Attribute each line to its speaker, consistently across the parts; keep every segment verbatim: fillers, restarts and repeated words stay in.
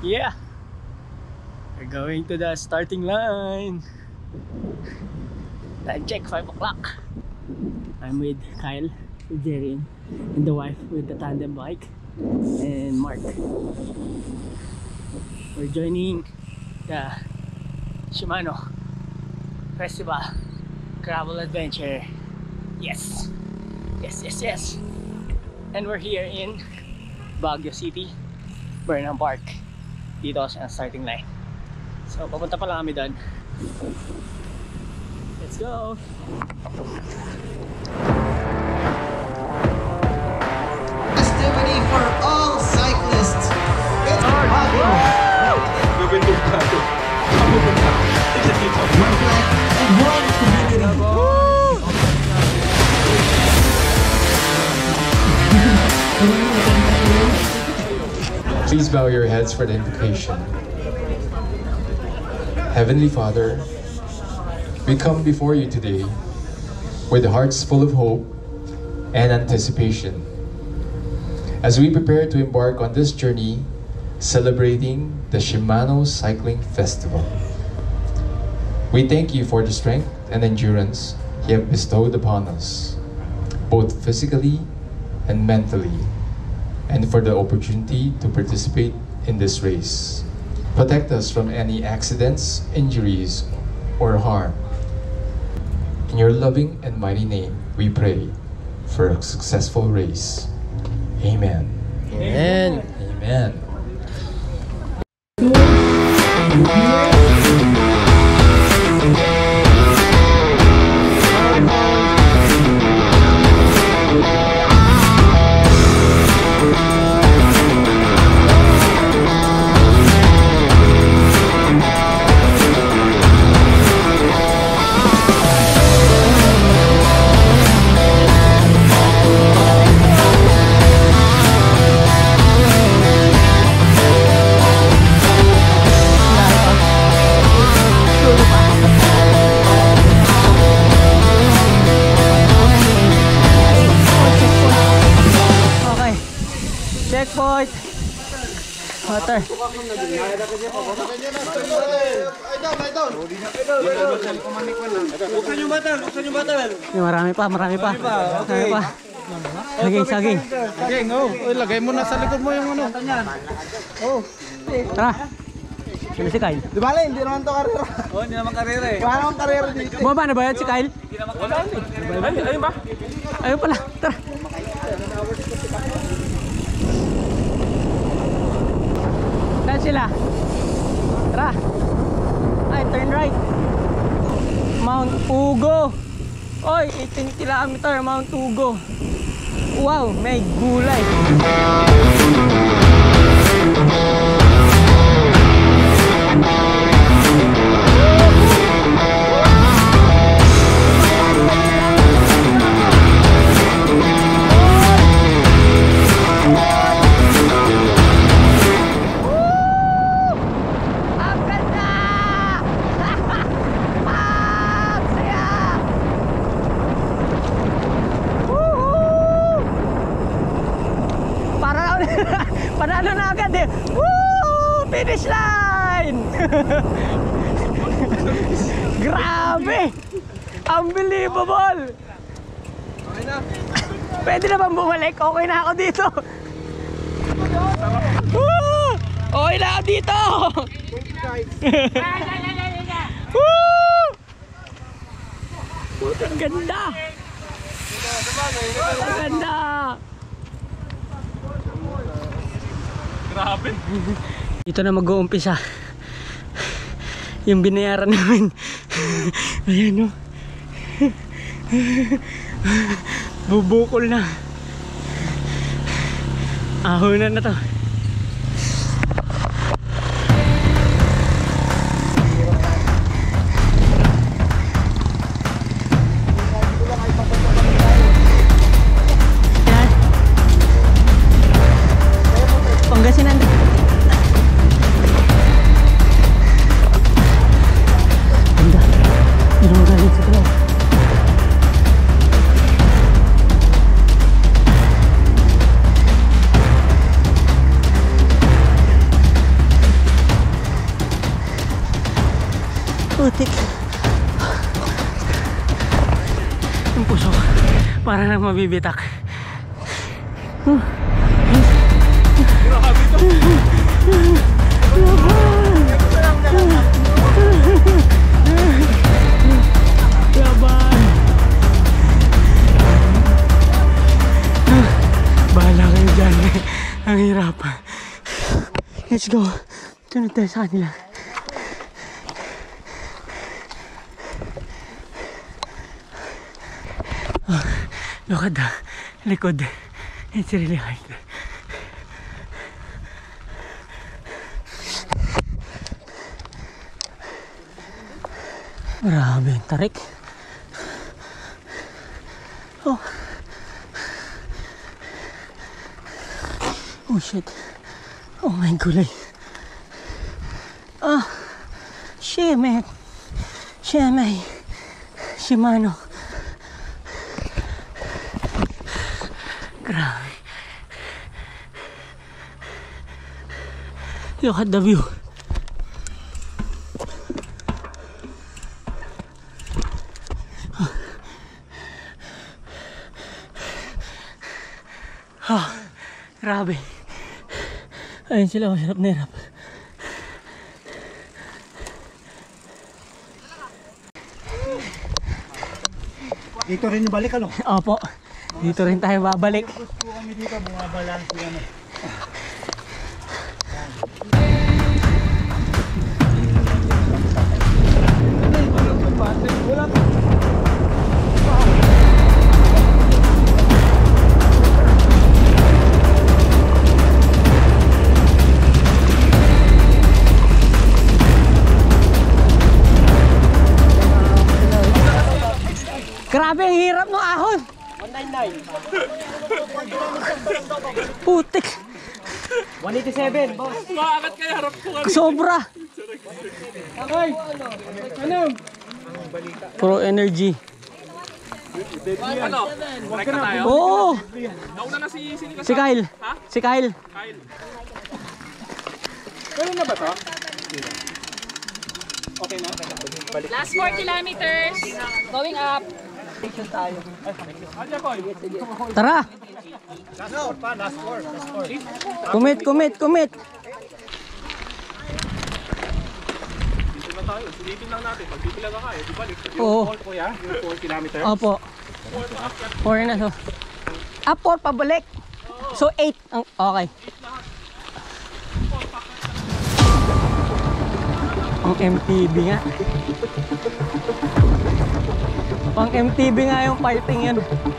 Speaker 1: Yeah, we're going to the starting line. Time check, five o'clock. I'm with Kyle, with Jerry, and the wife with the tandem bike, and Mark. We're joining the Shimano Festival Gravel Adventure. Yes, yes, yes, yes. And we're here in Baguio City, Burnham Park. Dito sa starting line. So papunta pa lang kami doon. Let's go!
Speaker 2: Festivity for all cyclists. It's Baguio. One flag and one community.
Speaker 3: Please bow your heads for the invocation. Heavenly Father, we come before you today with hearts full of hope and anticipation as we prepare to embark on this journey celebrating the Shimano Cycling Festival. We thank you for the strength and endurance you have bestowed upon us, both physically and mentally, and for the opportunity to participate in this race. Protect us from any accidents, injuries, or harm. In your loving and mighty name, we pray for a successful race. Amen.
Speaker 1: Amen.
Speaker 3: Amen.
Speaker 1: Checkpoint. Water.
Speaker 4: Buksan yung batal, buksan yung batal.
Speaker 1: Marami pa, marami pa. Marami pa. Saging, saging.
Speaker 4: Saging, oh. Lagay mo na sa likod mo yung ano. Oh.
Speaker 1: Tara. Sino si Kyle?
Speaker 4: Di ba, hindi naman to karera. Oh, hindi naman karera eh. Wala naman karera dito.
Speaker 1: Bumaba na ba yan si Kyle?
Speaker 4: Hindi naman karera. Ayun, ayun ba?
Speaker 1: Ayun pala. Tara. Saan sila? Tara. Ay, turn right. Mount Ugo. Oy, eighteen kilometer Mount Ugo. Wow, may gulay. Panalo na agad eh. Woo! Finish line! Grabe! Unbelievable!
Speaker 4: Okay na.
Speaker 1: Pwede na bang bumalik? Okay na ako dito. Woo! Okay na ako dito! Woo! Ang ganda! Ang ganda!
Speaker 4: Grabe.
Speaker 1: Dito na mag-uumpisa yung binayaran namin. Ayan o. Bubukol na. Ahonan na to. Pangasinan. Ganda. Hindi mo galit sa tuloy. Para na mabibitak. Bahala kayo dyan. Ang hirap. Let's go. Tunod tayo sa kanila. Oh, look at the likod. It's really hard. Grabe yung tarik. Oh. Oh shit. Oh my gulay. Oh. Shit, man. Shit, man. Shimano. Grabe. Look at the view. Oh, grabe. Ayun sila, hirap na hirap.
Speaker 4: Dito rin yung balik, ano?
Speaker 1: Opo, dito rin tayo babalik.
Speaker 4: Gusto kami dito, bumabalance yan.
Speaker 1: Grabe ang hirap ng ahon.
Speaker 4: one ninety-nine.
Speaker 1: Putik.
Speaker 4: one eighty-seven, boss.
Speaker 5: Maakat kayo, harap ko kami.
Speaker 1: Sobra.
Speaker 4: Okay. Ano?
Speaker 1: Pro energy.
Speaker 5: Ano? Connect na tayo?
Speaker 1: Oo.
Speaker 5: Nauna na si Sinikas.
Speaker 1: Si Kyle.
Speaker 5: Ha?
Speaker 1: Si Kyle.
Speaker 5: Kyle.
Speaker 4: Kailan na ba to? Okay na?
Speaker 6: Last four kilometers, going up.
Speaker 1: Tara.
Speaker 4: Last four pa, last four. Last four.
Speaker 1: Commit, commit, commit.
Speaker 5: Dito na tayo. Silipin lang natin. Pag pipila ka kaya, di balik.
Speaker 1: Oo.
Speaker 4: Four, kuya? Yung four kilometers?
Speaker 1: Opo. Four na so. Ah, four pabalik. So eight. Ang okay. Ang M T B nga. Pang M T B nga yung fighting yan.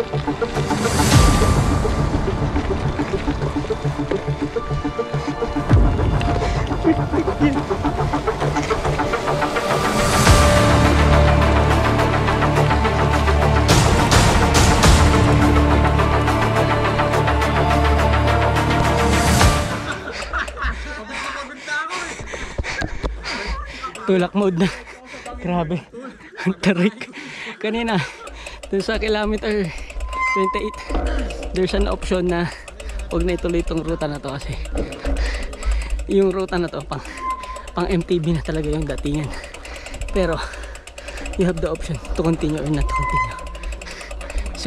Speaker 1: Tulak mode na. Grabe. Ang tarik. Kanina, dun sa kilometer twenty-eight, there's an option na huwag na ituloy itong ruta na to kasi yung ruta na to pang, pang M T B na talaga yung datingan. Pero, you have the option to continue or not to continue. So,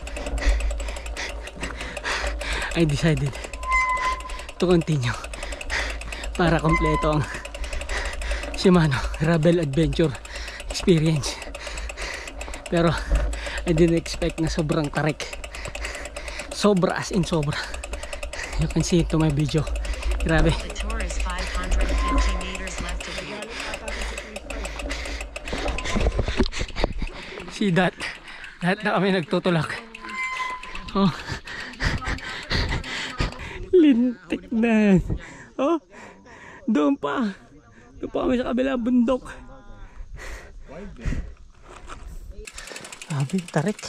Speaker 1: I decided to continue para kompleto ang Shimano Rebel Adventure experience. Pero I didn't expect na sobrang tarik. Sobra as in sobra. You can see it to my video. Grabe.
Speaker 7: The tour is five hundred fifty meters left to go.
Speaker 1: See that? Lahat na kami nagtutulak. Oh. Lintik na. Oh. Doon pa. Doon pa kami sa kabila bundok. Grabe, tarik.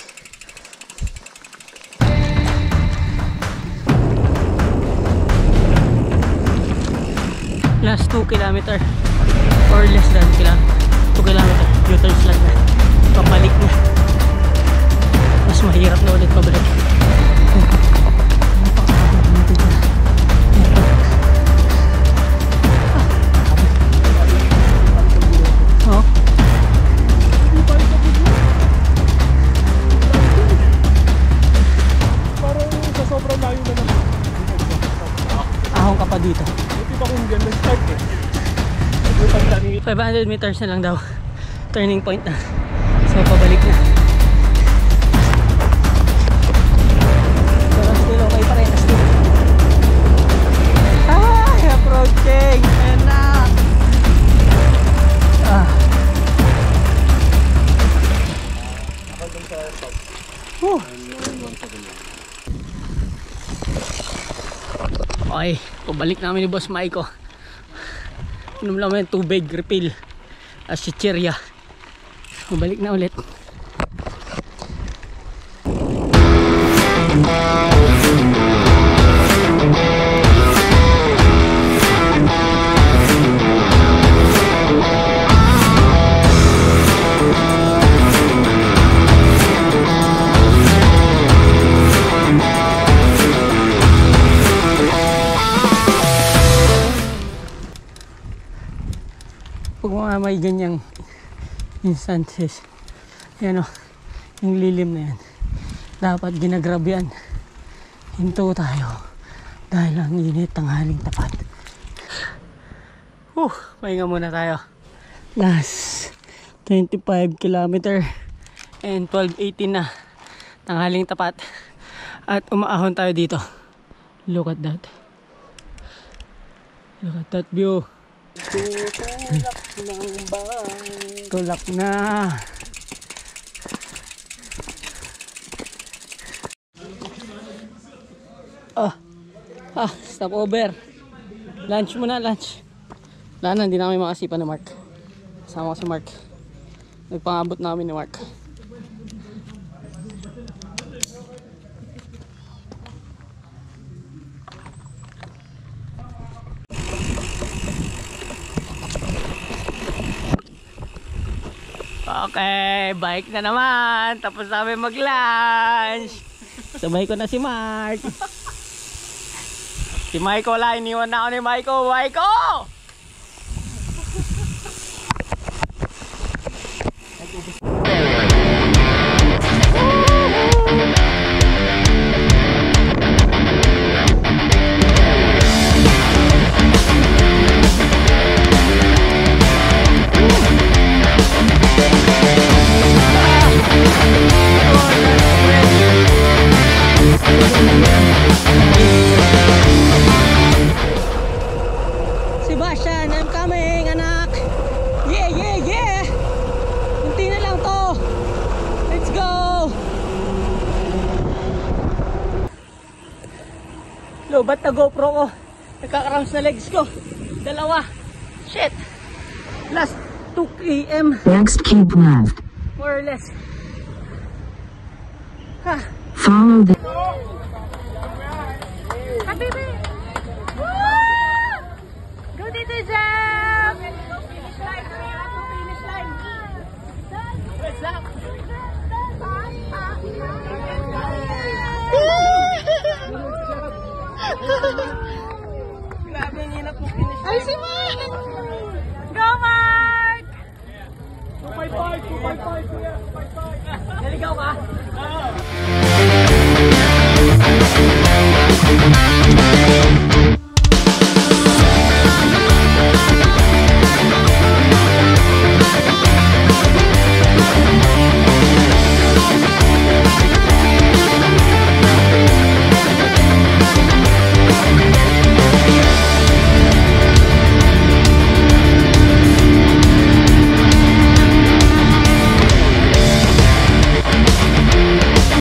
Speaker 1: Last two kilometer or less than two kilometer. U-turn lang na. Pabalik na. Mas mahirap na ulit pabalik. Oh. five hundred meters na lang daw. Turning point na. So pabalik na. Pero still okay pa rin. Still. Ay, approaching. Ayan na. Ah. Whew. Okay, pabalik namin ni Boss Maiko. Inom lang yung tubig, refill. As chichirya. Pabalik na ulit. Pag mga may ganyang instances, yan o, yung lilim na yan, dapat ginagrab yan. Hinto tayo dahil ang init ng haling tapat. Uh, pahinga muna tayo. Last twenty-five kilometer and twelve eighteen na tanghaling tapat at umaahon tayo dito. Look at that. Look at that view. Tulak ng bahay. Tulak na. Ah, ah, stop over. Lunch muna, lunch. Wala na, hindi namin makasipan ni Mark. Kasama ko si Mark. Nagpangabot namin ni Mark. Okay, bike na naman. Tapos namin mag-lunch. Sabay ko na si Mark. Si Maiko wala, iniwan na ako ni Maiko. Maiko! Sebastian, I'm coming, anak. Yeah, yeah, yeah. Kunti na lang to. Let's go. Lobat na GoPro ko. Nagkakarams na legs ko. Dalawa. Shit. Last two kilometers.
Speaker 7: Next keep left.
Speaker 1: More or less. Ha.
Speaker 7: Follow the...
Speaker 6: Habibi! Woo! Go dito, Jam! Finish line! Finish line! What's up?
Speaker 1: Grabe ang hirap mo finish line.
Speaker 6: Ay, si Mark! Go, Mark!
Speaker 1: two five five, two five five, kuya. two five five. Naligaw ka? Oo.